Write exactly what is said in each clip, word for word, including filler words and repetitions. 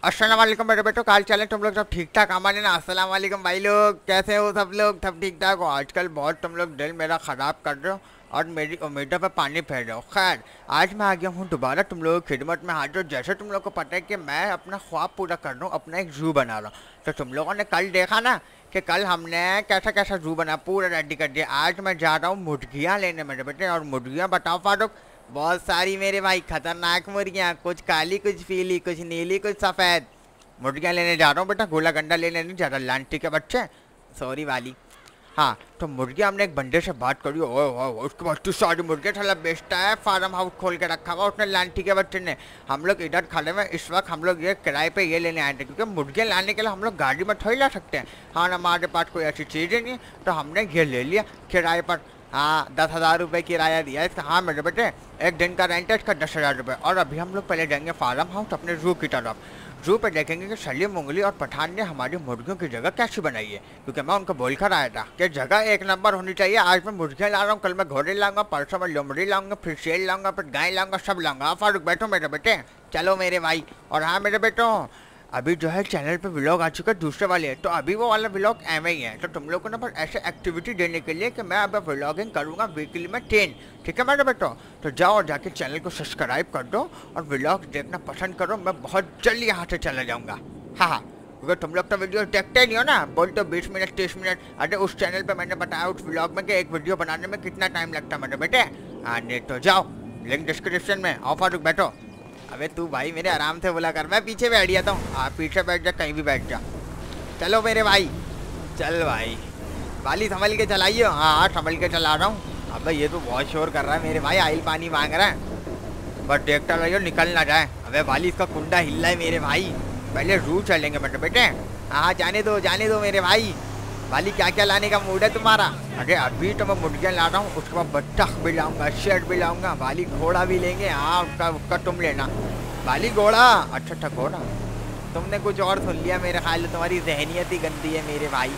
अस्सलाम वालेकुम मेरे बेटो, काल चले तुम लोग सब ठीक ठाक? हमारे ना अस्सलाम वालेकुम भाई लोग, कैसे हो सब लोग? सब ठीक ठाक हो? आजकल बहुत तुम लोग दिल मेरा ख़राब कर रहे हो और मेरी उम्मीदों पे पानी फेर रहे हो। खैर, आज मैं आ गया हूँ दोबारा तुम लोगों की खिदमत में हाजिर। जैसे तुम लोग को पता है कि मैं अपना ख्वाब पूरा कर रहा हूँ, अपना एक जू बना रहा हूँ। तो तुम लोगों ने कल देखा ना कि कल हमने कैसा कैसा जू बना, पूरा रेडी कर दिया। आज मैं जा रहा हूँ मुर्गियाँ लेने मेरे बेटे। और मुर्गियाँ बताओ फारूक, बहुत सारी मेरे भाई, खतरनाक मुर्गियाँ, कुछ काली, कुछ पीली, कुछ नीली, कुछ सफ़ेद मुर्गियाँ लेने जा रहा हूँ बेटा। गोला गंडा लेने नहीं जा रहा, लांटी के बच्चे, सॉरी वाली। हाँ, तो मुर्गियाँ हमने एक बंदे से बात करी, ओए ओए उसके बाद तो सारी मुर्गियाँ थला बेचता है, फार्म हाउस खोल के रखा हुआ उसने लांटी के बच्चे ने। हम लोग इधर खड़े में इस वक्त हम लोग ये किराए पे ये लेने आए थे, क्योंकि मुर्गियाँ लाने के लिए हम लोग गाड़ी में थोड़ी ला सकते हैं। हाँ, हमारे पास कोई ऐसी चीज़ ही नहीं है, तो हमने ये ले लिया किराए पर। हाँ, दस हज़ार रुपये किराया दिया इसका। हाँ मेरे बेटे, एक दिन का रेंट है इसका दस हज़ार रुपये। और अभी हम लोग पहले जाएंगे फार्म हाउस अपने जू की तरफ। जू पे देखेंगे कि सलीम उंगली और पठान ने हमारी मुर्गियों की जगह कैसी बनाई है, क्योंकि मैं उनको बोल कर आया था कि जगह एक नंबर होनी चाहिए। आज मैं मुर्गियाँ ला रहा हूँ, कल मैं घोड़े लाऊंगा, परसों मैं लोमड़ी लाऊंगा, फिर शेर लाऊंगा, फिर गाय लाऊंगा, सब लाऊंगा। फारूक बैठो मेरे बेटे, चलो मेरे भाई। और हाँ मेरे बेटो, अभी जो है चैनल पे व्लॉग आ चुका है दूसरे वाले, तो अभी वो वाला व्लॉग एम ही है। तो तुम लोगों को ना पर ऐसे एक्टिविटी देने के लिए कि मैं अब व्लॉगिंग करूँगा वीकली में टेन, ठीक है मेरे बेटो? तो जाओ और जाके चैनल को सब्सक्राइब कर दो और व्लॉग देखना पसंद करो। मैं बहुत जल्दी यहाँ से चला जाऊँगा। हाँ हाँ, क्योंकि तुम लोग तो वीडियो देखते नहीं हो ना, बोल तो बीस मिनट तीस मिनट। अरे उस चैनल पर मैंने बताया उस व्लॉग में कि एक वीडियो बनाने में कितना टाइम लगता है मेरे बेटे। हाँ नहीं तो जाओ, लिंक डिस्क्रिप्शन में। आओ फारूक बैठो। अबे तू भाई मेरे आराम से बोला कर, मैं पीछे बैठ जाता हूँ। आप पीछे बैठ जा, कहीं भी बैठ जा। चलो मेरे भाई, चल भाई। बाली संभल के चलाइए। हाँ हाँ, संभल के चला रहा हूँ। अबे ये तो बहुत शोर कर रहा है मेरे भाई, आइल पानी मांग रहा है, बस देखता रहिए निकल ना जाए। अबे बाली इसका कुंडा हिल रहा है मेरे भाई। पहले रू चलेंगे बेटे बेटे। हाँ जाने दो जाने दो मेरे भाई। बाली क्या क्या लाने का मूड है तुम्हारा? अरे अभी तो मैं मुर्गियाँ ला रहा हूँ, उसके बाद बत्तख भी लाऊंगा, शेर भी लाऊंगा, बाली घोड़ा भी लेंगे। हाँ उसका उसका तुम लेना। बाली घोड़ा, अच्छा अच्छा घोड़ा। तुमने कुछ और सुन लिया मेरे ख्याल से, तुम्हारी जहनियत ही गंदी है मेरे भाई।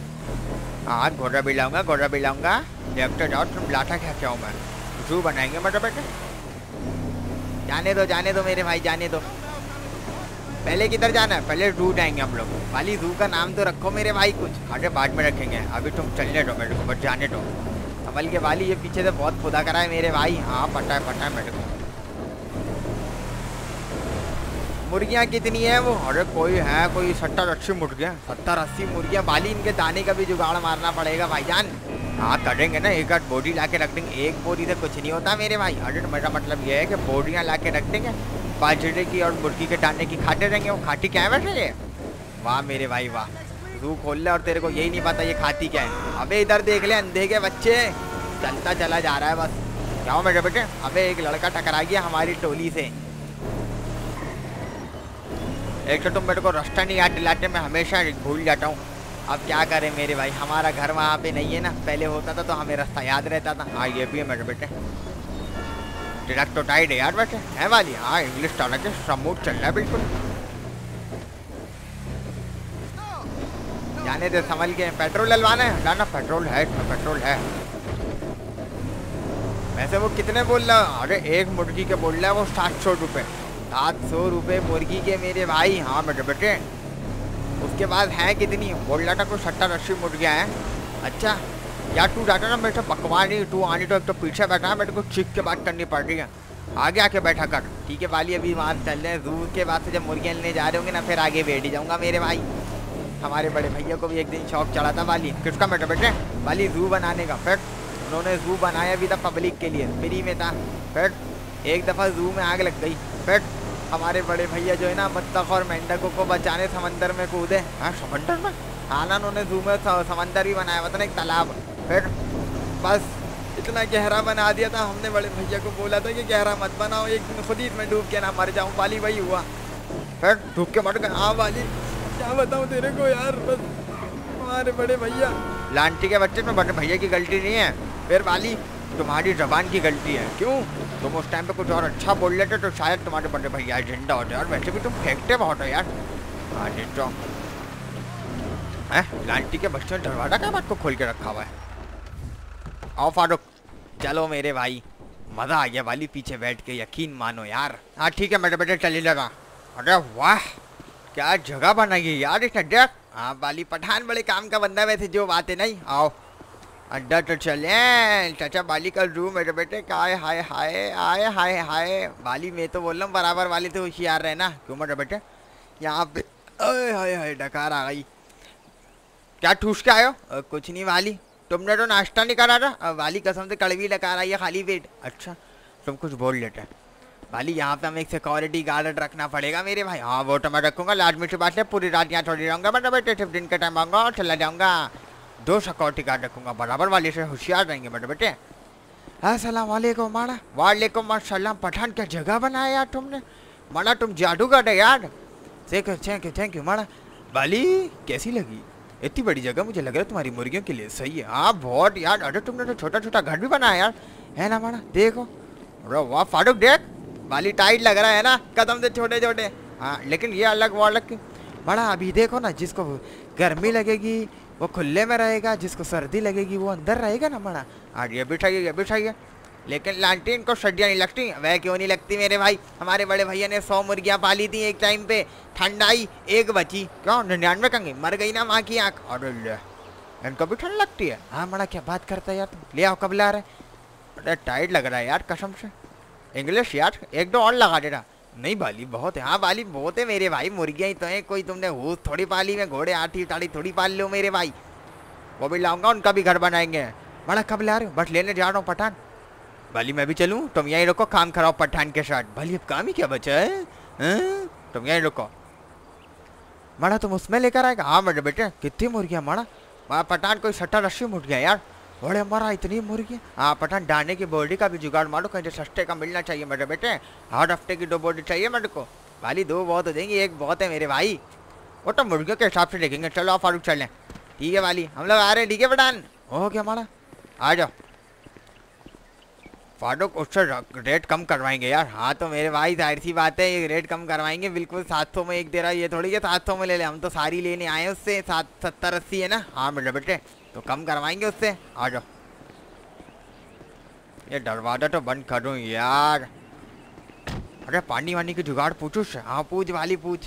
हाँ घोड़ा भी लाऊंगा, घोड़ा भी लाऊंगा। देखते जाओ तुम लाता क्या क्या हूँ मैं। जू बनाएंगे मतलब बेटे। जाने दो जाने दो मेरे भाई, जाने दो। पहले किधर जाना है? पहले जू जाएंगे हम लोग। वाली जू का नाम तो रखो मेरे भाई कुछ, अरे बाद में रखेंगे, अभी तुम चलने दो मेरे को, बस जाने दो। संभल के वाली, ये पीछे से बहुत खुदा करा है मेरे भाई। हाँ पता है पता है मेरे को। मुर्गियाँ कितनी है वो? अरे कोई है कोई सत्तर अस्सी मुर्गियाँ, सत्तर अस्सी मुर्गियाँ। बाली इनके दाने का भी जुगाड़ मारना पड़ेगा भाईजान। हाँ करेंगे ना, एक आध बोरी ला के रख देंगे। एक बोरी से कुछ नहीं होता मेरे भाई। अरे मेरा मतलब ये है कि बोरियाँ ला के रख देंगे, बाजरे की और मुर्गी के दाने की खाते रहेंगे। वो खाती क्या है वैसे ये? वाह मेरे भाई वाह, तू खोल ले और तेरे को यही नहीं पता ये खाती क्या है। अबे इधर देख ले अंधे के बच्चे, चलता चला जा रहा है बस। क्या हो मेरे बेटे? अबे एक लड़का टकरा गया हमारी टोली से। एक तो तुम मेरे को रास्ता नहीं याद दिलाते, मैं हमेशा भूल जाता हूँ। अब क्या करें मेरे भाई, हमारा घर वहाँ पे नहीं है ना, पहले होता था तो हमें रास्ता याद रहता था। हाँ ये भी है मेरे बेटे, डायरेक्ट तो टाइट है यार वैसे है वाली। हाँ इंग्लिश टाला के स्मूथ चल रहा है बिल्कुल। जाने दे संभल के। पेट्रोल डलवाना है? ना ना पेट्रोल है इसमें, पेट्रोल है। वैसे वो कितने बोल रहा है? अरे एक मुर्गी के बोल रहा है वो सात सौ रुपये। सात सौ रुपये मुर्गी के मेरे भाई। हाँ मेरे बेटे, उसके बाद है कितनी बोल रहा था? कोई सत्तर अस्सी मुर्गियाँ हैं। अच्छा यार तू जाता ना मेरे से बकवा नहीं, तू आनी तो एक तो पीछे बैठा है, मेरे को चीख के बात करनी पड़ रही है। आगे आके बैठा कर, ठीक है वाली? अभी वहाँ चल रहे हैं जू के बाद से, जब मुर्गियाँ लेने जा रहे होंगे ना फिर आगे बैठ ही जाऊँगा मेरे भाई। हमारे बड़े भैया को भी एक दिन शौक चढ़ा था वाली। किसका मेरे बेटे? वाली जू बनाने का। फिर उन्होंने जू बनाया भी था पब्लिक के लिए, फ्री में था। फिर एक दफ़ा जू में आग लग गई। फिर हमारे बड़े भैया जो है ना बत्तख और मेंढकों को बचाने समंदर में कूदे। हाँ समंदर में? हाँ ना, उन्होंने जू में समंदर भी बनाया हुआ था ना, एक तालाब। फिर बस इतना गहरा बना दिया था, हमने बड़े भैया को बोला था कि गहरा मत बनाओ, एक दिन खुद ही इसमें डूब के ना मर जाऊँ। वाली वही हुआ, फिर डूब के मर गए। हाँ वाली क्या बताऊँ तेरे को यार, बस हमारे बड़े भैया लांटी के बच्चे में बड़े भैया की गलती नहीं है। फिर वाली तुम्हारी जबान की गलती है। क्यों? तुम उस टाइम पे कुछ और अच्छा बोल लेते तो शायद तुम्हारे बड़े भैया जिंदा होते। और वैसे भी तुम फेंकते बहुत हो यार। हाँ जी तो है लांटी के बच्चे ने दरवाजा क्या बात को खोल के रखा हुआ है। आओ फारूक, चलो मेरे भाई, मज़ा आ गया वाली पीछे बैठ के, यकीन मानो यार। हाँ ठीक है मेरे बेटे चलिए लगा। अरे वाह क्या जगह बनाई है यार इसने, देख। हाँ बाली पठान बड़े काम का बंदा, वैसे जो बात है नहीं। आओ अंदर तो चले। चाचा बाली का रूम मेरे बेटे का। हाय हाय हाय हाय हाय हाय बाली, मैं तो बोल रहा हूँ बराबर वाले तो होशियार रहे ना, क्यों मेरे बेटे यहाँ पे। हाय हाय हाय डकार आ गई। क्या ठूस के आयो? अ, कुछ नहीं वाली, तुमने तो नाश्ता नहीं करा था। वाली कसम से कड़वी डकार आई है खाली पेट। अच्छा तुम कुछ बोल लेते वाली, यहाँ पे हमें एक सिक्योरिटी गार्ड रखना पड़ेगा मेरे भाई। हाँ वो तो मैं रखूंगा, लाजमी सी बात है। पूरी रात यहाँ थोड़ी रहूँगा मैं बेटे, सिर्फ दिन के टाइम आऊँगा और चला जाऊँगा। दो सिक्योरिटी गार्ड रखूंगा, बराबर वाले से होशियार रहेंगे मेरे बेटे। अस्सलाम वालेकुम माड़ा। वालेकुम अस्सलाम। पठान क्या जगह बनाया यार तुमने, माड़ा तुम जादूगर है यार। Thank you thank you thank you माड़ा। वाली कैसी लगी इतनी बड़ी जगह? मुझे लग रहा है तुम्हारी मुर्गियों के लिए सही है। हाँ बहुत यार। अरे तुमने तो छोटा छोटा घर भी बनाया यार, है ना माड़ा? देखो अरे वाह फारूक देख, वाली टाइट लग रहा है ना, कदम से छोटे छोटे। हाँ लेकिन ये अलग वो अलग। बड़ा अभी देखो ना, जिसको गर्मी लगेगी वो खुले में रहेगा, जिसको सर्दी लगेगी वो अंदर रहेगा ना बड़ा। आज ये बिठाइए ये बिठाइए। लेकिन लालटेन को सर्दियाँ नहीं लगती। वह क्यों नहीं लगती मेरे भाई? हमारे बड़े भैया ने सौ मुर्गियाँ पाली थी एक टाइम पे, ठंडाई एक बची, क्यों निन्यानवे कंगे मर गई ना माँ की आँख। और इनको भी ठंड लगती है? हाँ बड़ा क्या बात करता है यार, ले आओ कब ला रहे? अरे टाइट लग रहा है यार कसम से। इंग्लिश यार एक दो और लगा दे रहा। नहीं बाली बहुत है। हाँ बाली बहुत है मेरे भाई, मुर्गियाँ ही तो हैं, कोई तुमने हूस थोड़ी पाली में, घोड़े आठी ताड़ी थोड़ी पाल लो मेरे भाई। वो भी लाऊंगा, उनका भी घर बनाएंगे। बड़ा कब ला रहे हो? बस लेने जा रहा हूँ पठान। बाली मैं भी चलूँ? तुम यहीं रुको, काम कराओ पठान के साथ। बाली अब काम ही क्या बचा है, है? तुम यहीं रुको। माड़ा तुम उसमें लेकर आएगा? हाँ मेरे बेटे। कितनी मुर्गियाँ माड़ा? वहाँ पठान कोई सत्तर अस्सी मुर्गियाँ यार। बड़े मरा इतनी मुर्गी। हाँ पठान डालने की बॉडी का भी जुगाड़ मारो, कहीं सस्ते का मिलना चाहिए मेरे बेटे। हर हफ्ते की दो बॉडी चाहिए मेरे को। वाली दो बहुत हो जाएंगी, एक बहुत है मेरे भाई। वो तो मुर्गियों के हिसाब से देखेंगे। चलो आप फारूक चलें। ठीक है वाली, हम लोग आ रहे हैं। ठीक है पठान, हो गया हमारा, आ जाओ। फारूक उससे रेट कम करवाएंगे यार। हाँ तो मेरे भाई जाहिर सी बात है, ये रेट कम करवाएंगे बिल्कुल। सात सौ में एक दे रहा है, ये थोड़ी है सात सौ में ले ले। हम तो सारी लेने आए उससे, सात सत्तर अस्सी है ना। हाँ मेरे बेटे तो कम करवाएंगे उससे। आ जाओ। ये दरवाजा तो बंद करूँ यार। अरे पानी वानी की जुगाड़ पूछू? हाँ पूछ वाली पूछ।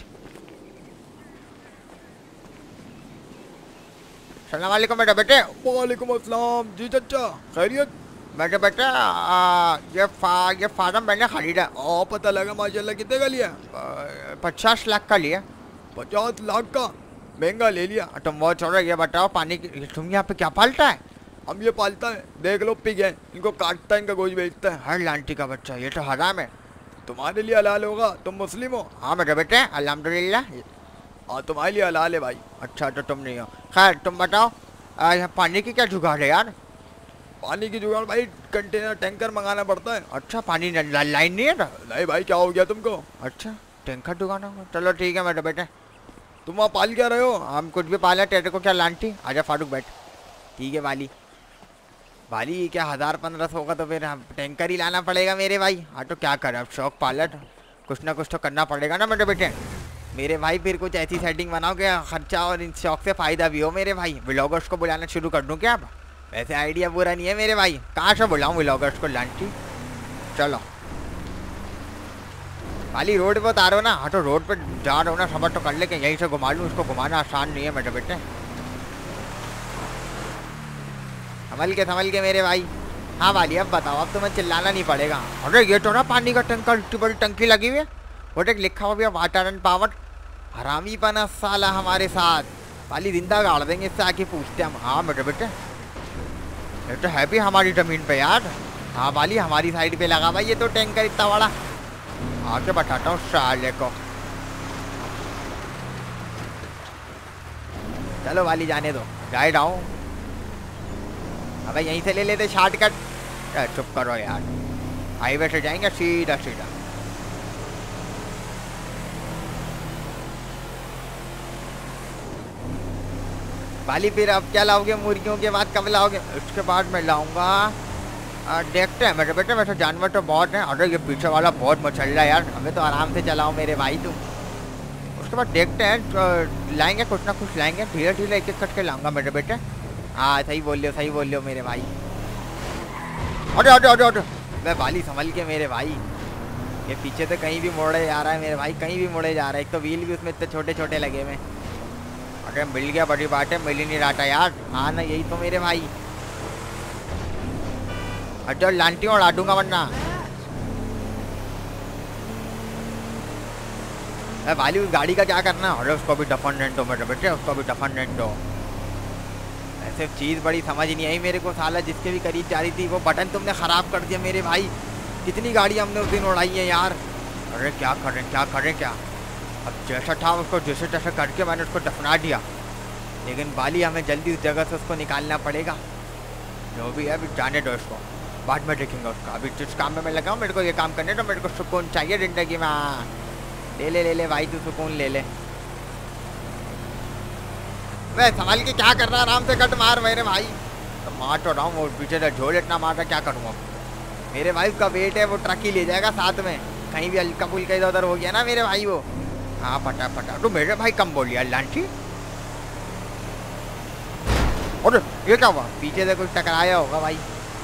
सलाम वालेकुम मेरे बेटे। वालेकुम अस्सलाम जी चाचा, खैरियत? मेरे बेटे आ, ये फा ये फार्म मैंने खरीदा। आ, पता लगा माशाल्लाह। कितने का लिया? पचास लाख का लिया। पचास लाख का? महंगा ले लिया। तुम वो छोड़ो, ये बताओ पानी की तुम यहाँ पे क्या पालता है? हम ये पालता है, देख लो पिग है, इनको काटता है, इनका गोश्त बेचता है। हर लांटी का बच्चा, ये तो हराम है। तुम्हारे लिए हलाल होगा, तुम मुस्लिम हो। हाँ मेरे बेटे अल्हम्दुलिल्लाह। हाँ तुम्हारे लिए हलाल है भाई। अच्छा तो तुम नहीं हो। खैर तुम बताओ आ, यहाँ पानी की क्या जुगाड़ है यार? पानी की जुगाड़ भाई, कंटेनर टैंकर मंगाना पड़ता है। अच्छा पानी ला, लाइन नहीं है ना? नहीं भाई क्या हो गया तुमको? अच्छा टैंकर दुकान होगा। चलो ठीक है मेरे बेटे। तुम वहाँ पाल क्या रहे हो? हम कुछ भी पाले, तेरे को क्या लांटी। आजा फारूक बैठ। ठीक है वाली। वाली क्या हज़ार पंद्रह सौ का तो फिर हम टैंकर ही लाना पड़ेगा मेरे भाई। हाँ तो क्या करें अब, शौक पाला तो कुछ ना कुछ तो करना पड़ेगा ना मेरे बेटे। मेरे भाई फिर कुछ ऐसी सेटिंग बनाओ कि खर्चा और इन शौक से फ़ायदा भी हो मेरे भाई। व्लॉगर्स को बुलाना शुरू कर दूँ क्या अब? वैसे आइडिया बुरा नहीं है मेरे भाई, कहाँ से बुलाऊँ व्लॉगर्स को लांटी। चलो खाली रोड पे उतारो ना। हाँ तो रोड पे जा रहा हूँ ना, सबर तो कर ले कि यहीं से घुमा लूँ। उसको घुमाना आसान नहीं है मेरे बेटे। संभल के संभल के मेरे भाई। हाँ वाली अब बताओ, अब तुम्हें चिल्लाना नहीं पड़ेगा। अरे ये तो ना पानी का टंकर, इतनी बड़ी टंकी लगी हुई है। वो एक लिखा हुआ भी है वाटर एंड पावर। हरामी पना साला हमारे साथ। वाली जिंदा गाड़ देंगे इससे, आके पूछते हम। हाँ मेरे बेटे ये तो है भी हमारी ज़मीन पे यार। हाँ वाली हमारी साइड पे लगा भाई ये तो टैंकर इतना बड़ा। आके बताता हूँ साले को। चलो वाली जाने दो, गाइड आओ। अबे यहीं से ले लेते शॉर्टकट। चुप करो यार, हाईवे से जाएंगे सीधा सीधा। वाली फिर अब क्या लाओगे? मुर्गियों के बाद कब लाओगे? उसके बाद मैं लाऊंगा, देखते हैं मेरे बेटे। वैसे जानवर तो बहुत हैं। अरे ये पीछे वाला बहुत मचल रहा है यार, हमें तो आराम से चलाओ मेरे भाई तुम। उसके बाद देखते हैं, लाएंगे कुछ ना कुछ लाएंगे, धीरे धीरे एक एक करके लाऊंगा मेरे बेटे। हाँ सही बोल रहे हो सही बोल रहे हो मेरे भाई। अरे अरे अरे अरे मैं वाली संभल के मेरे भाई। ये पीछे से कहीं भी मोड़े जा रहा है मेरे भाई, कहीं भी मोड़े जा रहा है। एक तो व्हील भी उसमें इतने छोटे छोटे लगे हुए। अरे मिल गया, बड़ी बात है, मिल ही नहीं रहा था यार। हाँ ना, यही तो मेरे भाई। अच्छा लांटी उड़ा दूंगा वरना। वाली उस गाड़ी का क्या करना? अरे उसको भी डिफेंडेंट हो मेरे बेटे, उसको भी डिफेंडेंट हो। ऐसे चीज़ बड़ी समझ नहीं आई मेरे को। साला जिसके भी करीब जा रही थी वो बटन तुमने ख़राब कर दिया मेरे भाई। कितनी गाड़ी हमने उस दिन उड़ाई है यार। अरे क्या करें क्या करें क्या। अब जैसा था उसको जैसे तैसे करके मैंने उसको दफना दिया, लेकिन बाली हमें जल्दी उस जगह से उसको निकालना पड़ेगा। जो भी है अभी जाने दो उसको, बाद में देखेंगे उसका। अभी जिस काम में मैं लगा हूँ मेरे को ये काम करने तो मेरे को सुकून चाहिए ज़िंदगी में। ले ले ले ले भाई तू सुकून ले ले। मैं संभाल के क्या कर रहा, आराम से कट मार मेरे भाई। तो मार तो रहा हूँ, वो पीछे से झोल इतना मार रहा, क्या करूँगा मेरे भाई। उसका वेट है, वो ट्रक ही ले जाएगा साथ में। कहीं भी हल्का फुल्का इधर उधर हो गया ना मेरे भाई वो। हाँ फटा फटा। तो मेरे भाई कम बोल यार लांठी। अरे ये क्या हुआ? पीछे से कुछ टकराया होगा भाई।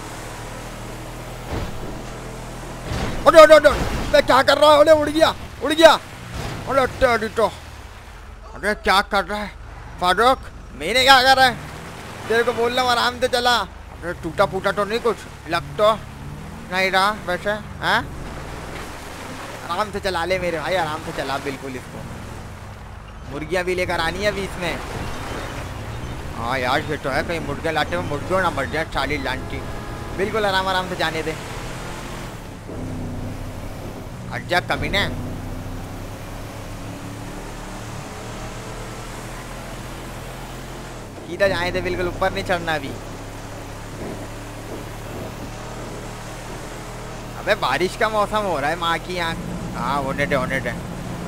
अरे अरे अरे मैं क्या कर रहा हूँ? अरे उड़ गया उड़ गया। अरे अरे तो अरे क्या कर रहा है फारूक? मैंने क्या कर रहा है? तेरे को बोल रहा हूँ आराम से चला। अरे टूटा फूटा तो नहीं कुछ लग तो नहीं रहा वैसे? हैं आराम से चला ले मेरे भाई, आराम से चला बिल्कुल। इसको मुर्गियाँ भी लेकर आनी है बीच में। हाँ यार ये तो है, कहीं मुर्गियाँ लाते हुए मुर्गियों ना मर जाए साली लांटी। बिल्कुल आराम आराम से जाने दे। अच्छा कमीने। सीधा जाए थे, बिल्कुल ऊपर नहीं चढ़ना अभी। अबे बारिश का मौसम हो रहा है माँ की यहाँ। हाँ होने दे होने दे।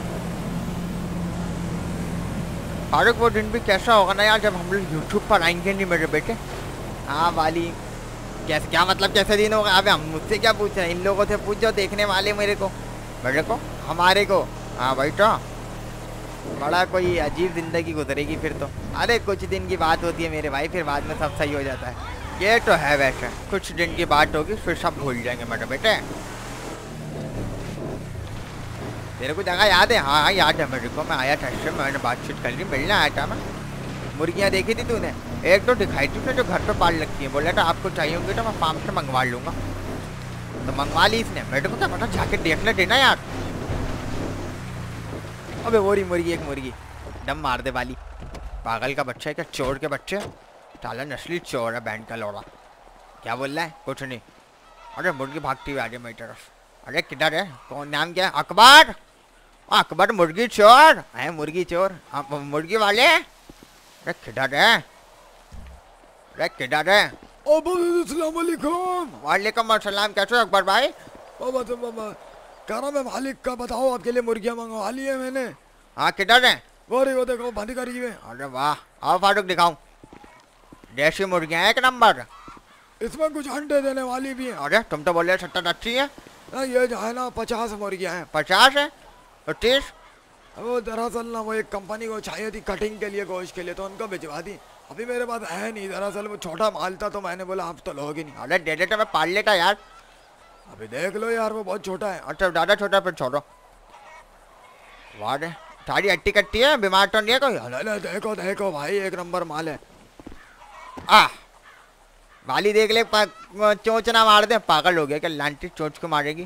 फारूक वो दिन भी कैसा होगा ना यार जब हम लोग यूट्यूब पर आएंगे नहीं मेरे बेटे। हाँ वाली कैसे, क्या मतलब कैसे दिन होगा? अबे हम मुझसे क्या पूछ रहे हैं, इन लोगों से पूछ जाओ देखने वाले मेरे को, मेरे को हमारे को। हाँ भाई तो बड़ा कोई अजीब ज़िंदगी गुजरेगी फिर तो। अरे कुछ दिन की बात होती है मेरे भाई, फिर बाद में सब सही हो जाता है। ये तो है वैसे, कुछ दिन की बात होगी फिर सब भूल जाएंगे मेरे बेटे। तेरे को जगह याद है? हाँ हाँ याद है मेरे को, मैं आया था इससे, मैंने बातचीत कर ली, मिलने आया था मैं। मुर्गियाँ देखी थी तूने? एक तो दिखाई थी उसने जो घर पे पाल रखी है। बोला था आपको चाहिए होंगे तो मैं फार्म से मंगवा लूँगा, तो मंगवा ली इसने। मेरे को क्या पता, जाके देखने देना यार। अबे वो रही मुर्गी, एक मुर्गी दम मार दे वाली। पागल का बच्चा है क्या, चोर के बच्चे। ताला नस्ली चोर है बैंड का लौड़ा। क्या बोल रहा है? कुछ नहीं। अरे मुर्गी भागती हुई आ गई मेरी तरफ। अरे किधर है? कौन, नाम क्या है? अकबर। अकबर मुर्गी चोर है, मुर्गी चोर मुर्गी वाले। अरे किधर है? अरे किधर है? अस्सलाम वालेकुम। वालेकुम अस्सलाम। कैसे हो अकबर भाई? बाबा तो बाबा कह रहा मैं मालिक का, बताओ आपके लिए मुर्गियाँ मंगवा ली है मैंने। हाँ किधर है? वो रही वो देखो बंद करी है। अरे वाह, आओ फारूक दिखाऊं। देसी मुर्गियाँ एक नंबर। इसमें कुछ अंडे देने वाली भी है। अरे तुम तो बोल रहे सत्तर अस्सी है। ना ये जो है ना पचास मुर्गियाँ हैं। पचास है तो तीस। वो दरअसल ना वो एक कंपनी को चाहिए थी कटिंग के लिए, गोश्त के लिए, तो उनको भिजवा दी। अभी मेरे पास है नहीं, दरअसल वो छोटा माल था तो मैंने बोला आप तो लोगे नहीं। अरे दे देते, मैं पाल लेता यार। अभी देख लो यार वो बहुत छोटा है। अच्छा ज़्यादा छोटा फिर छोड़ो। वाह रे, सारी अट्टी कट्टी है, बीमार तो नहीं है कोई? अरे देखो देखो भाई एक नंबर माल है। आ वाली देख ले, चोंच ना मार दे। पागल हो गया क्या, लांटी चोंच को मारेगी?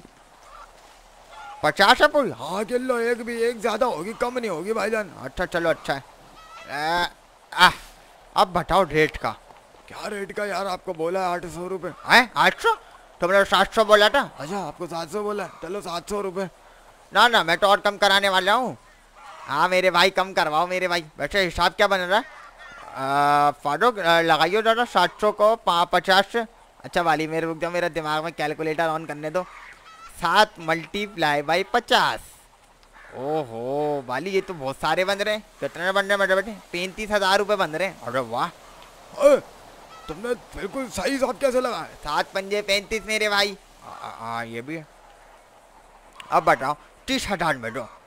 पचास है पूरी? हाँ किलो, एक भी एक ज़्यादा होगी, कम नहीं होगी भाईजान। अच्छा चलो अच्छा है। आ, अब बताओ रेट का। क्या रेट का यार? आपको बोला है आठ सौ रुपये। है आठ सौ? तुमने सात सौ बोला था। अच्छा आपको सात सौ बोला है, चलो सात सौ रुपये। ना ना मैं तो और कम कराने वाला हूँ। हाँ मेरे भाई कम करवाओ मेरे भाई। वैसे हिसाब क्या बन रहा है फारूक? लगाइयो ज़्यादा सात सौ को पचास से। अच्छा वाली मेरे रुक जाओ, मेरा दिमाग में कैलकुलेटर ऑन करने दो। सात मल्टीप्लाई बाई पचास। ओहो वाली ये तो बहुत सारे बन रहे हैं। कितने बन रहे हैं मेरे बेटे? पैंतीस हज़ार रुपये बन रहे हैं। अरे वाह, तुमने बिल्कुल सही हिसाब कैसे लगा है? सात पंजे पैंतीस मेरे भाई। हाँ ये भी है। अब बताओ तीस हज़ार में दो।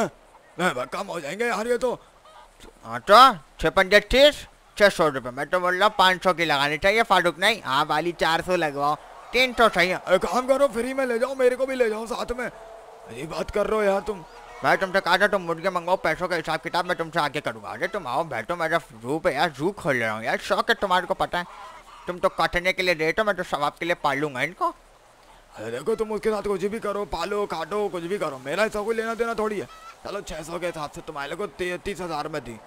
कम हो जाएंगे यार ये तो। हाँ तो छः पंजे तीस, छः सौ रुपये। मैं तो बोल रहा हूँ पाँच सौ की लगानी चाहिए फारूक। नहीं हाँ वाली चार सौ लगवाओ, तीन सौ सही है। काम करो फ्री में ले जाओ, मेरे को भी ले जाओ साथ में। ये बात कर रहे हो यार तुम। मैं तुमसे कहा था तुम मुर्गे मंगाओ, पैसों का हिसाब किताब मैं तुमसे आगे करूँगा। अरे तुम आओ बैठो, मेरा जू पे यार जू खोल रहा हूँ यार, शौक है तुम्हारे को पता है। तुम तो काटने के लिए रेट हो, मैं तो सवाब के लिए पालूंगा इनको। अरे देखो तुम उसके साथ कुछ भी करो, पालो काटो कुछ भी करो, मेरा हिसाब को लेना देना थोड़ी है। चलो छः सौ के हिसाब से तुम्हारे को तीस हजार में दी।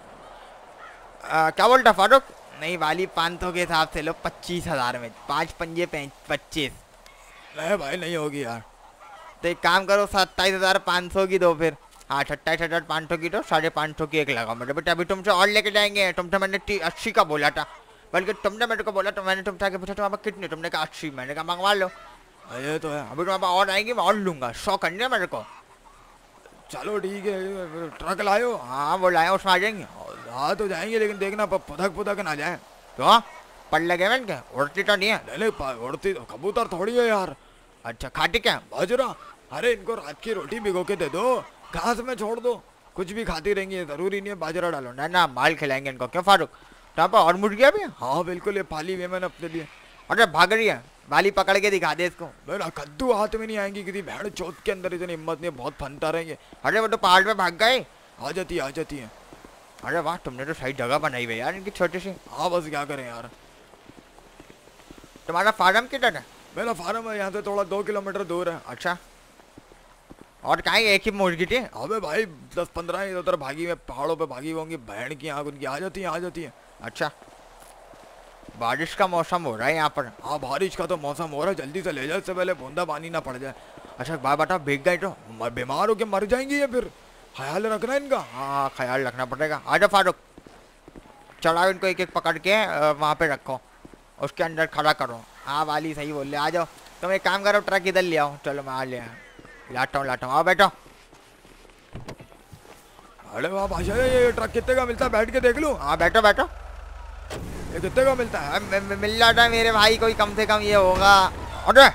आ, क्या बोलता फारूक? नहीं वाली पाँच सौ के हिसाब से लो, पच्चीस हजार में पाँच पंजे पच्चीस। नहीं भाई नहीं होगी यार। तो एक काम करो, सत्ताईस हजार पाँच सौ की दो फिर। हाँ सत्ताईस हजार पाँच सौ की दो, साढ़े पाँच सौ की एक लगाओ मेरे बेटा। अभी तुमसे और लेके जाएंगे, तुमसे मैंने अस्सी का बोला था, बल्कि तुमने मेरे को बोला तो मैंने तुमसे आगे पूछा तुम्हारे कितने, तुमने कहा अस्सी, मैंने कहा मंगवा लो। ये तो है। अभी तुम्हारे और आएंगी मैं और लूँगा, सौ करने मेरे को। चलो ठीक है, ट्रक लाओ। हाँ वो लाए, उसमें आ जाएंगे। हाँ तो जाएंगे, लेकिन देखना पुदक पुदक ना जाए। तो पढ़ लगे मैंने क्या, उड़ती तो नहीं है? नहीं नहीं उड़ती तो कबूतर थोड़ी है यार। अच्छा खाती क्या? बाजरा। अरे इनको रात की रोटी भिगो के दे दो, घास में छोड़ दो, कुछ भी खाती रहेंगी, जरूरी नहीं है बाजरा डालो। ना ना माल खिलाएंगे इनको। क्यों फारूक, तो पर और मुर्गियाँ भी? हाँ बिल्कुल, ये पाली हुई मैंने अपने लिए। अरे भाग रही है, वाली पकड़ के दिखा दे इसको। मेरा कद्दू हाथ में नहीं आएंगी, किसी भेड़ चौथ के अंदर इतनी हिम्मत नहीं, बहुत फनता रहेंगे। अरे वो तो पहाड़ में भाग गए। आ जाती है आ जाती है। अरे वाह तुमने तो सही जगह बनाई हुई यार इनकी छोटी सी। हाँ बस क्या करें यार। तुम्हारा फार्म किधर है? मेरा फार्म है यहाँ से थोड़ा दो किलोमीटर दूर है। अच्छा, और कहाँ एक ही मुर्गी थी? अबे भाई दस पंद्रह उधर भागी में, पहाड़ों पे भागी होंगी, बहन की आँख उनकी। आ जाती है आ जाती है। अच्छा, बारिश का मौसम हो रहा है यहाँ पर। हाँ बारिश का तो मौसम हो रहा है, जल्दी से ले जाए, इससे पहले बूंदा पानी ना पड़ जाए। अच्छा बात बताओ, भीग गए तो? बीमार होके मर जाएंगी ये, फिर ख्याल रखना इनका। हाँ हाँ ख्याल रखना पड़ेगा। आ जाओ फारूक, चलाओ इनको एक एक पकड़ के वहाँ पे रखो, उसके अंदर खड़ा करो। हाँ वाली सही बोल रहे, आ जाओ। तुम एक काम करो, ट्रक इधर ले आओ। चलो मैं आ ले लाता हूँ लाता हूँ, आओ बैठो। अरे वाह भाषा, ये ट्रक कितने का मिलता है, बैठ के देख लूँ? हाँ बैठो बैठो। ये कितने का मिलता है? मि, मि, मिल जाता है मेरे भाई, कोई कम से कम ये होगा। अरे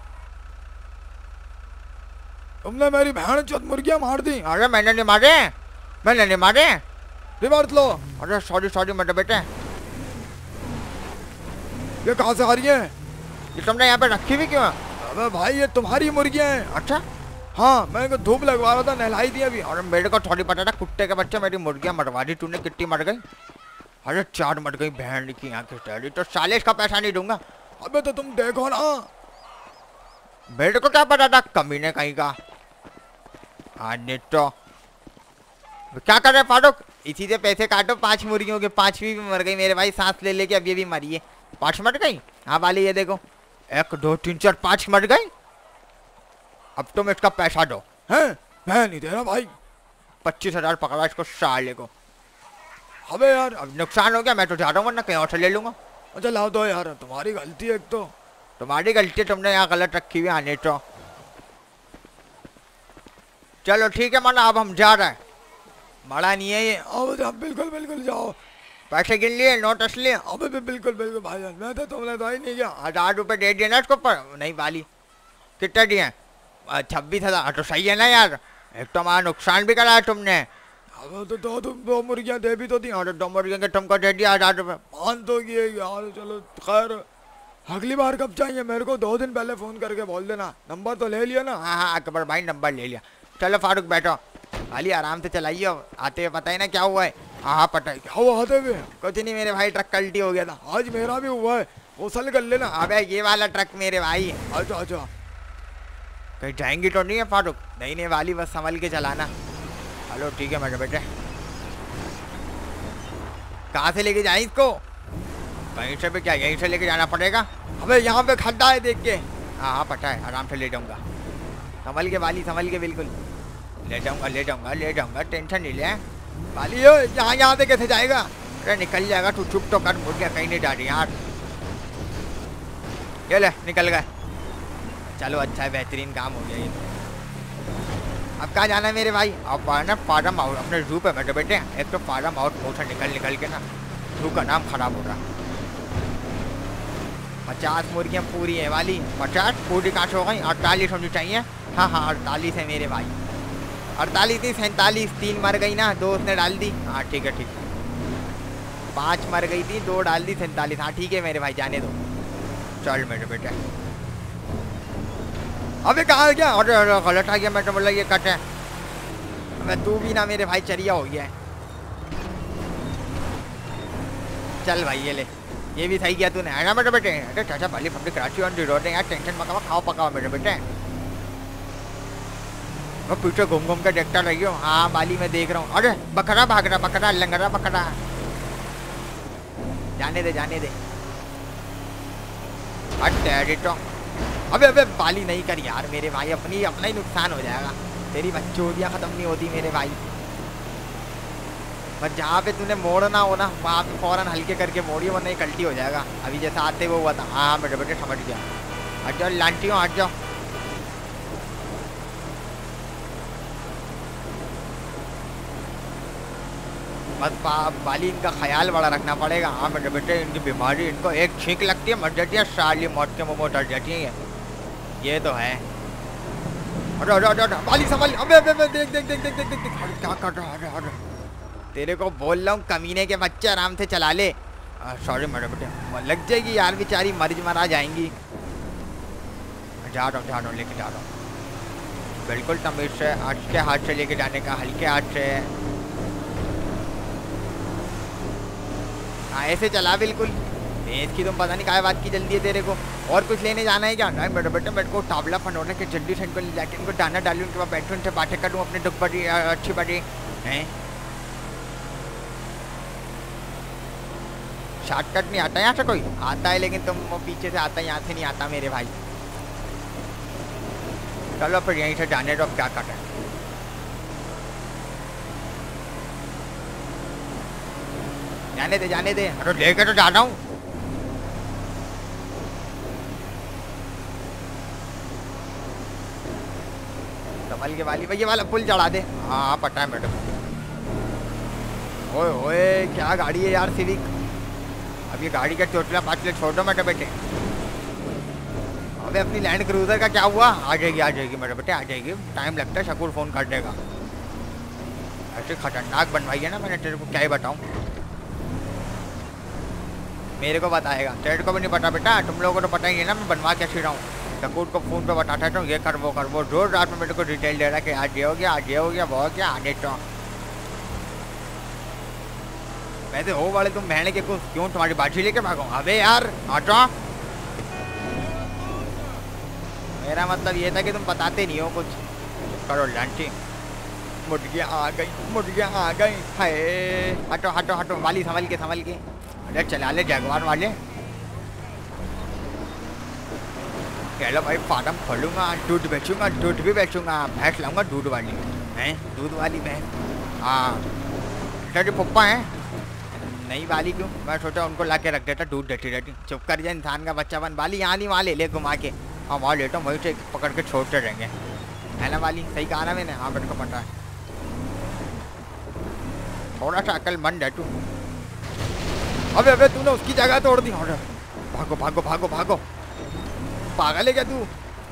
तुमने मेरी बहन चौथ मुर्गियाँ मार दी। अरे मैंने नहीं मारे, मैंने नहीं मारे। रिवर्स लो। अरे सॉरी सॉरी मेरे बेटे। ये कहाँ से आ रही है? ये तुमने यहाँ पे रखी हुई क्यों है? अबे भाई ये तुम्हारी मुर्गियाँ हैं। अच्छा हाँ, मैं इनको धूप लगवा रहा था, नहलाई थी अभी। और मेरे को थोड़ी पता था, कुत्ते के बच्चे मेरी मुर्गियाँ मरवा दी तूने। कितनी मर गई? अरे चार मर गई बहन की आंखें टहली, तो साले इसका पैसा नहीं दूंगा। अबे तो तुम देखो ना। मेरे को क्या पता था, कमीने कहीं का। हाँ नहीं तो क्या कर रहे फारूक, इसी से पैसे काटो। पांच मुर्गियों के पांचवी भी मर गई मेरे भाई, सांस ले लेके। अब ये भी मरी है, पांच मर गई। हाँ वाली ये देखो, एक दो तीन चार पांच मर गई। अब तुम इसका पैसा दो। हैं? मैं नहीं दे रहा भाई। पच्चीस हजार पकड़ा इसको साले को। अबे यार अब नुकसान हो गया, मैं तो जा रहा हूँ, वरना कहीं और से ले लूंगा। अच्छा लाओ दो यार, तुम्हारी गलती है एक तो। तुम्हारी गलती, तुमने यहाँ गलत रखी हुई आने तो। चलो ठीक है माना, अब हम जा रहे हैं। बड़ा नहीं है ये। अब आप बिल्कुल बिल्कुल जाओ। पैसे गिन लिए, नोट असली? अबे बिल्कुल बिल्कुल भाईजान, मैं तो तुमने तो ही नहीं किया। हजार रुपये दे दिए ना इसको पर। नहीं वाली कितने दिए? छब्बीस हजार। तो सही है ना यार, एक तो हमारा नुकसान भी करा है तुमने। अब तो दो तुम दो मुर्गियाँ दे भी तो दी। और दो मुर्गियों के तुमको दे दिया हजार रुपये। पाँच तो किए यार। चलो खैर, अगली बार कब चाहिए मेरे को? दो दिन पहले फोन करके बोल देना। नंबर तो ले लिया ना? हाँ हाँ अकबर भाई नंबर ले लिया। चलो फारूक बैठो, वाली आराम से चलाइए। आते हुए पता ही ना क्या हुआ है। हाँ हाँ पता है। क्या हुआ आते हुए? कुछ नहीं मेरे भाई, ट्रक कल्टी हो गया था। आज मेरा भी हुआ है, उसल कर लेना। अबे ये वाला ट्रक मेरे भाई। अच्छा अच्छा। कहीं जाएंगी तो नहीं है फारूक? नहीं नहीं वाली, बस संभल के चलाना। हेलो ठीक है मेरे बेटे। कहाँ से लेके जाए इसको? कहीं से भी क्या, यहीं से लेके जाना पड़ेगा? अबे यहाँ पे खड्डा है देख के। हाँ हाँ पता है, आराम से ले जाऊंगा। संभल के वाली, संभल के, बिल्कुल ले जाऊंगा ले जाऊंगा ले जाऊंगा, टेंशन नहीं ले। वाली हो, यहाँ यहाँ से कैसे जाएगा? अरे निकल जाएगा, तू चुप तो कर। मुर्गियाँ कहीं नहीं जा रही यार। ये ले निकल गए। चलो अच्छा है, बेहतरीन काम हो गया ये। अब कहाँ जाना है मेरे भाई? अब ना फार्म हाउस, अपने जू पे बैठे बैठे। एक तो फार्म हाउस बहुत निकल निकल के ना जू का नाम खराब हो रहा। पचास मुर्गियाँ पूरी है वाली। पचास पूरी काट हो गई, अड़तालीस होनी चाहिए। हाँ हाँ अड़तालीस है मेरे भाई, अड़तालीस थी, सैंतालीस। तीन मर गई ना, दो उसने डाल दी। हाँ ठीक है ठीक है। पाँच मर गई थी, दो डाल दी, सैंतालीस। हाँ ठीक है मेरे भाई, जाने दो। चल मेरे बेटे, अबे कहाँ गया? अरे अरे गलत आ गया, मैं तो बोला ये कट है। अबे तू भी ना मेरे भाई चरिया हो गया है। चल भाई ये ले, ये भी सही किया तूने, है ना मेरे बेटे? अरे चाचा पहले public Karachi on the road है यार, टेंशन मत खाओ, खाओ पकाओ मेरे बेटे। मैं पीछे घूम घूम के देखता रही हूँ। हाँ बाली मैं देख रहा हूँ। अरे बकरा भाग रहा, बकरा लंगड़ा बकरा। जाने दे जाने दे। अरे तो अबे अबे बाली नहीं कर यार मेरे भाई, अपनी अपना ही नुकसान हो जाएगा। तेरी बच्चोदियाँ खत्म नहीं होती मेरे भाई। बस जहाँ पे तूने मोड़ना हो ना वहाँ पे फौरन हल्के करके मोड़िए, वरना ही कल्टी हो जाएगा। अभी जैसा आते वो हुआ था। हाँ हाँ बेटे बेटे समझ गया। हट जाओ लांटियों, हट जाओ। बस बाली इनका ख्याल बड़ा रखना पड़ेगा। हाँ बेटे बेटे इनकी बीमारी, इनको एक छींक लगती है मर जाती है, साली मौत के मुँह में डर जाती है। ये तो है। अरे अरे अरे बाली संभाल। अबे अबे अबे देख देख देख देख देख देख देख क्या कर रहा है? अरे अरे तेरे को बोल रहा हूँ कमीने के बच्चे आराम से चला ले। सॉरी मेरे बेटे, लग जाएगी यार बेचारी, मरीज मरा जाएंगी। जा रहा हूँ जा रहा हूँ लेके जा रहा हूँ। बिल्कुल तमीज से, अच्छे हाथ से लेके जाने का, हल्के हाथ से। हाँ ऐसे चला बिल्कुल। इसकी तुम पता नहीं क्या बात की जल्दी है तेरे को। और कुछ लेने जाना है क्या? नहीं मेरे बेटे मेरे को टावला फंडोना के जल्दी से इनको ले जाके इनको दाना डालूँ, उनके बाद बैठूँ, उनसे बातें करूँ, अपने दुख बड़ी अच्छी बड़ी हैं। शॉर्टकट नहीं आता यहाँ से कोई? आता है लेकिन तुम वो पीछे से आता है, यहाँ से नहीं आता मेरे भाई। चलो फिर यहीं से जाने दो, अब क्या कर रहे हैं। जाने दे जाने दे। अरे लेके तो जा रहा हूँ। कमल के वाली भैया वाला पुल चढ़ा दे। हाँ पता है मैडम। ओए ओए क्या गाड़ी है यार, सिविक। अब ये गाड़ी का चोटला पाचले छोड़ दो मेरे बेटे। अबे अपनी लैंड क्रूजर का क्या हुआ? आ जाएगी आ जाएगी मेरे बेटे, आ जाएगी। टाइम लगता है, शकूर फोन कर देगा। ऐसे खतरनाक बनवाई है ना मैंने, तेरे को क्या ही बताऊं। मेरे को बताएगा, तेरे को भी नहीं पता बेटा, तुम लोगों को तो पता ही है ना मैं बनवा कैसे रहा हूँ। शकूर को फोन पे बताता था ये कर वो कर वो, रोज रात में मेरे को डिटेल दे रहा है कि आज ये हो गया, आज ये हो गया, वो हो गया, आने तो वैसे हो वाले तुम बहने के कुछ क्यों तुम्हारी बाजी लेके भागो? अबे यार हटो। मेरा मतलब ये था कि तुम बताते नहीं हो कुछ। करो लांटी। मुर्गियाँ आ गई, मुर्गियाँ आ गई। हाय हटो हटो हटो, वाली संभल के संभल के। अरे चला ले जगवार वाले। चलो भाई फार्म खोलूंगा, दूध बेचूंगा, दूध भी बेचूंगा। भैंस लाऊंगा दूध वाली हैं, दूध वाली भैंस। हाँ तेरे पप्पा हैं? नहीं वाली क्यों? मैं सोचा उनको ला के रख देता, दूध देती रहती। चुप कर जा इंसान का बच्चा बन। वाली यहाँ नहीं, वहाँ ले ले घुमा के। हाँ वहाँ लेता हूँ, वहीं से पकड़ के छोड़ते रहेंगे, है ना वाली? सही कहा ना मैंने? हाँ मेरे को पता है। थोड़ा सा अक्लमंद है तू। अबे अबे तूने उसकी जगह तोड़ दी। अरे भागो भागो भागो भागो, पागल है क्या तू?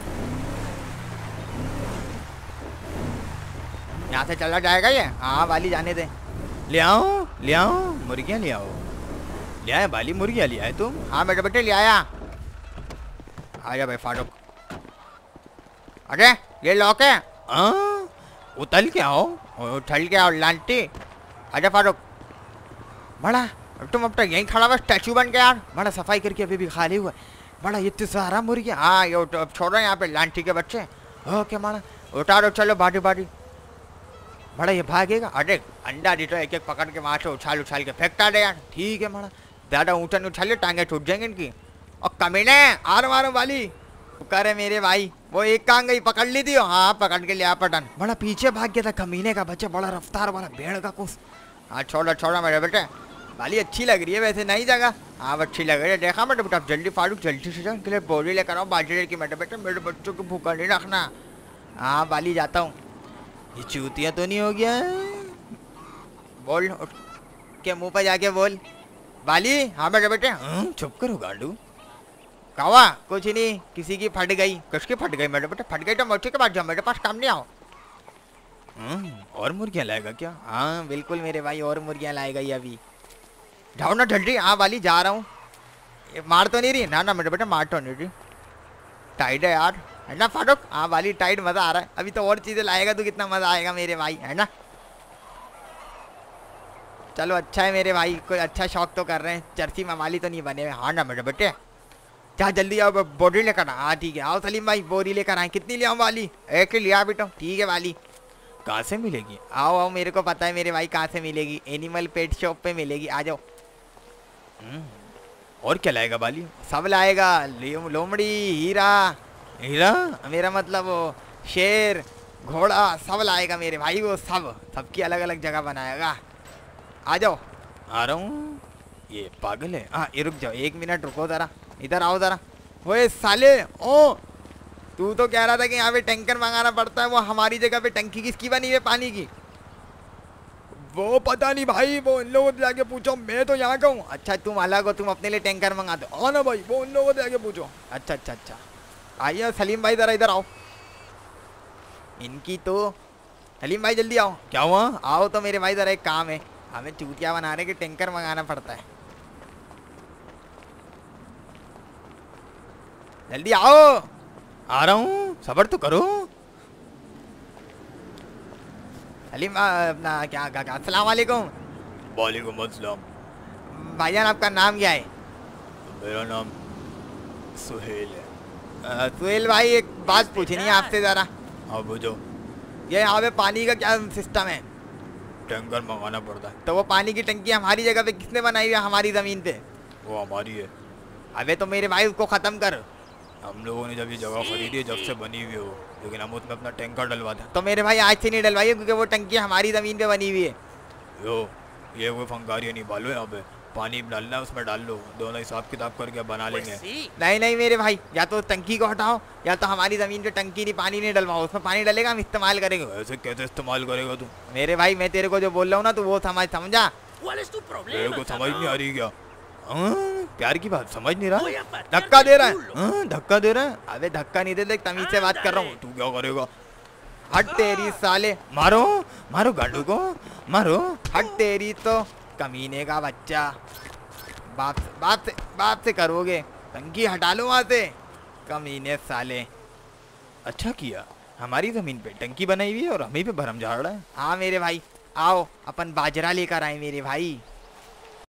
यहाँ से चला जाएगा ये? हाँ वाली जाने दे। ले आओ ले आओ मुर्गियाँ ले आओ। ले आए बाली, मुर्गियाँ ले आए तुम? हाँ मेरे बेटे ले आया। आजा भाई फारूक। अरे ये लॉक है। हाँ उतल के आओ, उछल के आओ लांटी। आजा फारूक। बड़ा तुम अब तक यहीं खड़ा हुआ स्टैचू बन के यार। बड़ा सफाई करके अभी भी खाली हुआ। बड़ा ये तो सारा मुर्गियाँ। हाँ ये अब छोड़ रहे हैं यहाँ पे लांटी के बच्चे। ओके माड़ा उतारो, चलो बाटी बाटी। बड़ा ये भागेगा। अरे अंडा दी तो एक एक पकड़ के वहाँ से उछाल उछाल के फेंकता रहे यार। ठीक है माड़ा, ज़्यादा ऊँचा नहीं उछालिए, टांगे टूट जाएंगे इनकी। और कमीने आर मारो वाली करे मेरे भाई। वो एक कांग गई, पकड़ ली थी। हाँ पकड़ के लिया पटन। बड़ा पीछे भाग गया था कमीने का बच्चा, बड़ा रफ्तार वाला भेड़ का कुछ। हाँ छोड़ा छोड़ा मेरे बेटे। वाली अच्छी लग रही है वैसे, नई जगह। हाँ अच्छी लग रही है। देखा मेरे बेटा, जल्दी फारूक जल्दी से जाओ, इनके लिए बोरी लेकर आओ बाजरे की मेरे बेटे। मेरे बच्चों को भूखा नहीं रखना। हाँ वाली जाता हूँ। ये चूतिया तो नहीं हो गया? बोल के मुंह पर जाके बोल वाली। हाँ मेरे बेटे। चुप करो गांडू। कहा कुछ नहीं, किसी की फट गई। किसकी फट गई मेरे बेटे? फट गई तो मोची के पास जाओ, मेरे पास काम नहीं आओ। और मुर्गियाँ लाएगा क्या? हाँ बिल्कुल मेरे भाई, और मुर्गियाँ लाएगा ये अभी। जाओ ना जल्दी। हाँ वाली जा रहा हूँ। मार तो नहीं रही? ना ना मेरे बेटे मार तो नहीं रही। टाइट है यार। है ना फारूक? हाँ वाली टाइट, मजा आ रहा है। अभी तो और चीजें लाएगा तो कितना मजा आएगा मेरे भाई, है ना? चलो अच्छा है मेरे भाई, कोई अच्छा शौक तो कर रहे हैं, चर्सी मवाली तो नहीं बने हुए। हाँ ना मेरे बेटे, क्या जल्दी आओ, बोरी लेकर आ। हाँ ठीक है, आओ सलीम भाई बोरी लेकर आए। कितनी ले आऊँ वाली? एक ही लिया बेटा। ठीक है वाली, कहाँ से मिलेगी? आओ आओ, मेरे को पता है मेरे भाई कहाँ से मिलेगी, एनिमल पेट शॉप पे मिलेगी, आ जाओ। और क्या लाएगा वाली? सब लाएगा, लोमड़ी, हीरा, हीरा मेरा मतलब वो शेर, घोड़ा, सब लाएगा मेरे भाई वो, सब सबकी अलग अलग जगह बनाएगा। आ जाओ। आ रहा हूँ। ये पागल है। हाँ ये रुक जाओ, एक मिनट रुको ज़रा, इधर आओ ज़रा। ओए साले, ओ तू तो कह रहा था कि यहाँ पे टैंकर मंगाना पड़ता है, वो हमारी जगह पे टंकी किसकी बनी है पानी की? वो पता नहीं भाई, वो इन लोगों से जाके पूछो, मैं तो यहाँ का हूँ। अच्छा तुम अलग हो, तुम अपने लिए टैंकर मंगा दो। हाँ ना भाई, वो उन लोगों से जाके पूछो। अच्छा अच्छा अच्छा, आइए सलीम भाई ज़रा इधर आओ। इनकी तो, सलीम भाई जल्दी आओ। क्या हुआ? आओ तो मेरे भाई, ज़रा एक काम है, हमें चूतिया बनाने के टैंकर मंगाना पड़ता है, जल्दी आओ। आ रहा हूँ, सब्र तो करो। सलीम अपना क्या क्या, अस्सलाम वालेकुम। वालेकुम अस्सलाम। भाईजान आपका नाम क्या है? मेरा नाम सुहेल है। अ, सुहेल भाई एक बात पूछनी है आपसे ज़रा। हाँ पूछो। ये यहाँ पे पानी का क्या सिस्टम है? टैंकर मंगाना पड़ता है। तो वो पानी की टंकी हमारी जगह पे किसने बनाई हुई है हमारी ज़मीन पे? वो हमारी है। अबे तो मेरे भाई उसको ख़त्म कर। हम लोगों ने जब ये जगह खरीदी है, जब से बनी हुई है वो, लेकिन हम उसमें अपना टैंकर डलवाते हैं। तो मेरे भाई आज से नहीं डलवाइए, क्योंकि वो टंकी हमारी ज़मीन पे बनी हुई है। यो ये कोई फंगारिया नहीं बालो, यहाँ पे पानी डालना है उसमें डाल लो, दोनों हिसाब किताब करके बना लेंगे। नहीं नहीं मेरे भाई, या तो टंकी को हटाओ या तो हमारी ज़मीन पे टंकी नहीं, पानी नहीं डलवाओ, उसमें पानी डलेगा हम इस्तेमाल करेंगे। ऐसे कैसे इस्तेमाल करेगा तू? मेरे भाई मैं तेरे को जो बोल रहा हूँ ना, तो वो समझ, समझा? तेरे को समझ नहीं आ रही क्या? प्यार की बात समझ नहीं रहा, धक्का दे रहा है, धक्का दे रहा है। अबे धक्का नहीं दे, देख तमीज से बात कर रहा हूँ। तू क्या करेगा? हट तेरी साले, मारो मारो गांडू को, मारो। हट तेरी तो कमीने का बच्चा, बाप बाप से बाप से करोगे, टंकी हटा लो वहाँ से, कमीने साले। अच्छा किया, हमारी जमीन पे टंकी बनाई हुई है और हमें पे भरम झाड़ रहा है। हाँ मेरे भाई, आओ अपन बाजरा लेकर आए मेरे भाई।